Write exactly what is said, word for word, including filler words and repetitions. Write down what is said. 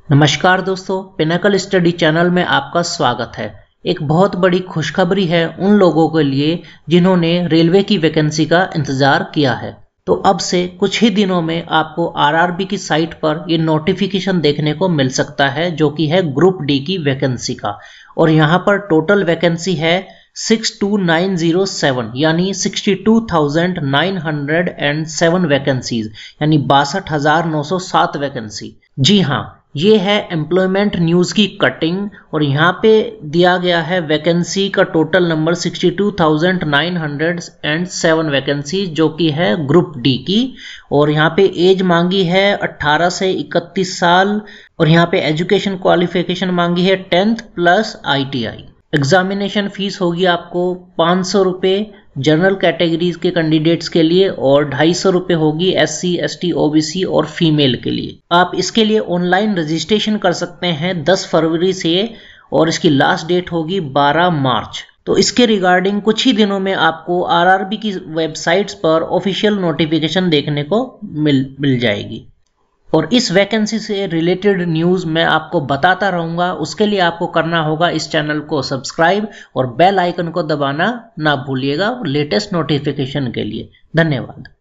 नमस्कार दोस्तों, Pinnacle study channel में आपका स्वागत है। एक बहुत बड़ी खुशखबरी है उन लोगों के लिए जिन्होंने रेलवे की वैकेंसी का इंतजार किया है। तो अब से कुछ ही दिनों में आपको आरआरबी की साइट पर ये नोटिफिकेशन देखने को मिल सकता है, जो कि है ग्रुप डी की वैकेंसी का। और यहाँ पर टोटल वैकेंसी है six two nine zero seven, यानी sixty two thousand nine hundred and seven vacancies, यानी बासठ हजार नौ सौ सात वैकेंसी। जी हाँ, ये है एम्प्लॉयमेंट न्यूज़ की कटिंग और यहाँ पे दिया गया है वैकेंसी का total number sixty two thousand nine hundred and seven vacancy, जो कि है ग्रुप डी की। और यहाँ पे एज मांगी है अठारह से इकतीस साल और यहाँ पे एजुकेशन क्वालिफिकेशन मांगी है tenth plus ITI. Examination fees होगी आपको पाँच सौ रुपये जनरल कैटेगरीज के कैंडिडेट्स के लिए और ढाई सौ रुपये होगी एससी, एसटी, ओबीसी और फीमेल के लिए। आप इसके लिए ऑनलाइन रजिस्ट्रेशन कर सकते हैं दस फरवरी से और इसकी लास्ट डेट होगी बारह मार्च। तो इसके रिगार्डिंग कुछ ही दिनों में आपको आरआरबी की वेबसाइट्स पर ऑफिशियल नोटिफिकेशन देखने को मिल मिल जाएगी। और इस वैकेंसी से रिलेटेड न्यूज़ मैं आपको बताता रहूँगा। उसके लिए आपको करना होगा इस चैनल को सब्सक्राइब और बेल आइकन को दबाना ना भूलिएगा लेटेस्ट नोटिफिकेशन के लिए। धन्यवाद।